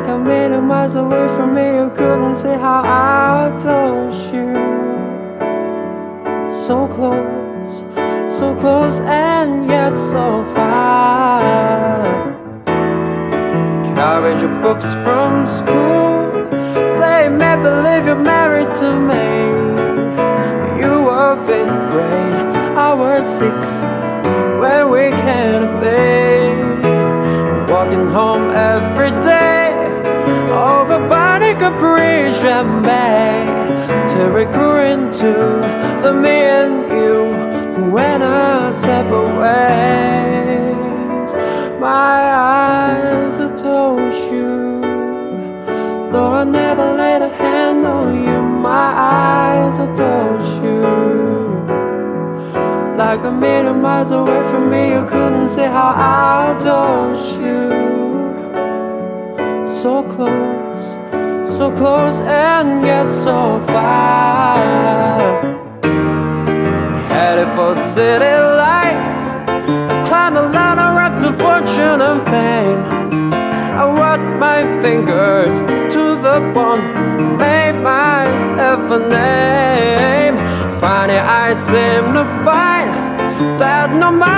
Like a million miles away from me, you couldn't see how I adore you. So close and yet so far. Carry your books from school, play make-believe you're married to me. You were 5th grade, I was 6th, when we can't be. Walking home every day over Barney Capri champagne, till we grew into the me and you who went our separate ways. My eyes adore you, though I never laid a hand on you. My eyes adore you. Like a million miles away from me, you couldn't see how I adore you. So close and yet so far. Headed for city lights, I climbed the ladder up to fortune and fame. I wrote my fingers to the bone, made myself a name. Finally I seem to find that no matter